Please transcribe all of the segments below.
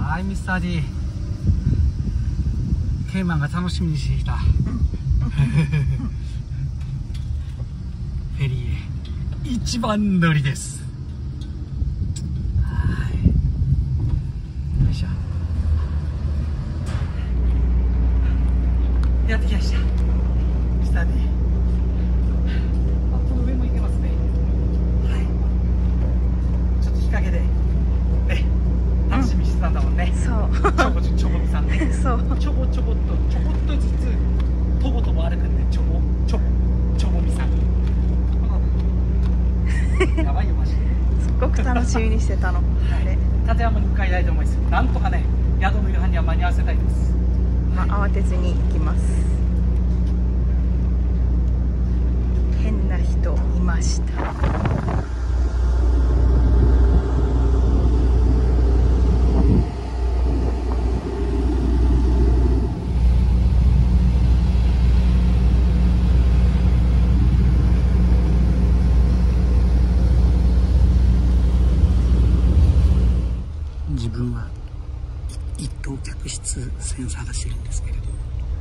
はい、ミスター D ケイマンが楽しみにしていたフェリーへ一番乗りです。はい、よいしょ、やってきましたミスター D。 この上も行けますね。はい、ちょっと日陰で楽しみにしてたんだもんね。 そうちょぼみさんね。 そうちょこっとずつとぼとぼ歩くんで、ちょぼみさんやばいよマジで。 すっごく楽しみにしてたの。 はい、立山に向かいたいと思います。なんとかね、宿の夕飯には間に合わせたいです。 まあ、慌てずに行きます。変な人いました。 自分は一等客室船探してるんですけれど、こ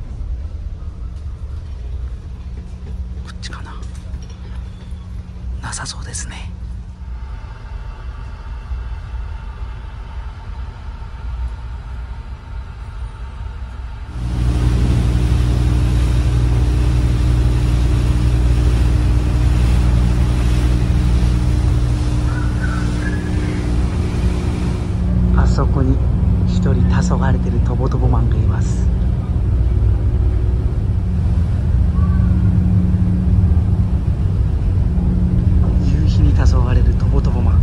っちかな。なさそうですね。あそこに一人黄昏れてるトボトボマンがいます。夕日に黄昏れるトボトボマン。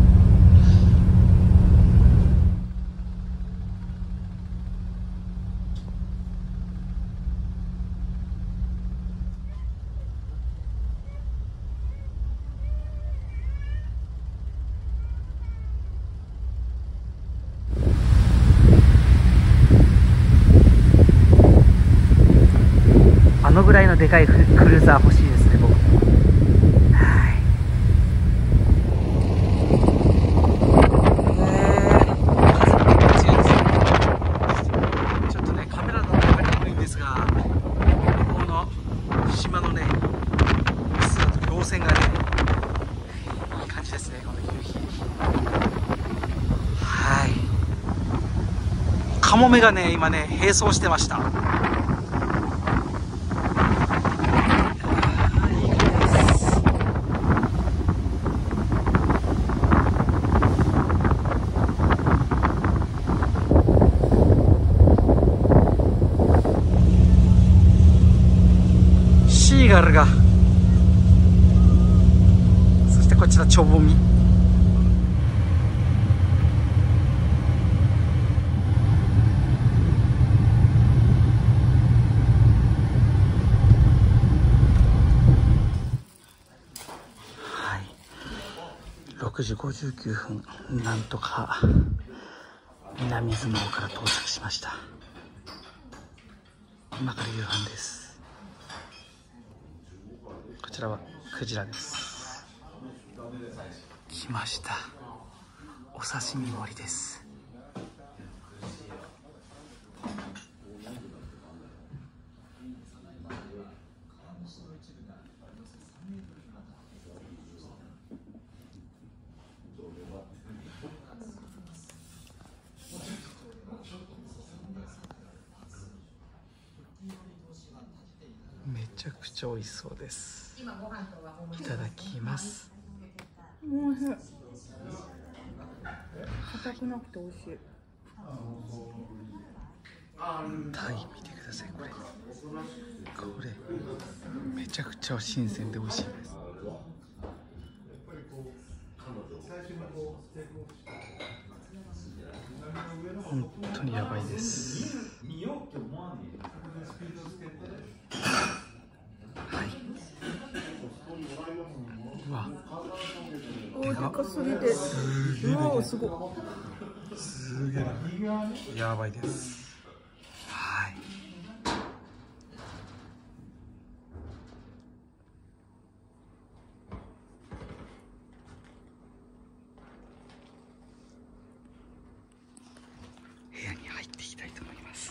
あのぐらいのでかいクルーザー欲しいですね、僕。はい。風が強いです。ちょっとね、カメラの中が鈍いんですが、向こうの島のね、稜線がね、いい感じですね、この夕日。はい。カモメがね、今ね、並走してました。シーガルが、そしてこちらチョボミ。はい、6時59分、なんとか南相撲から到着しました。今から夕飯です。こちらはクジラです。来ました。お刺身盛りです。めちゃくちゃ美味しそうです。いただきます。 おいしい。硬くなくて美味しい。 タイ見てください。これめちゃくちゃ新鮮で美味しいです。本当にやばいです。はい。うわ、 でかすぎて、うわ、すごい。 すげえな、やばいです。はい。部屋にっていきたいと思います。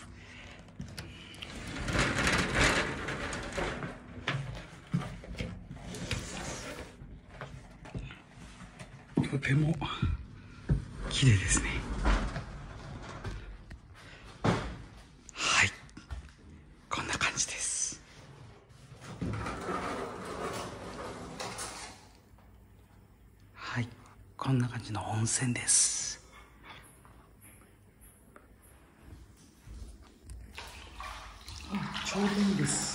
とても綺麗ですね。はい、こんな感じです。はい、こんな感じの温泉です。ちょうどいいです。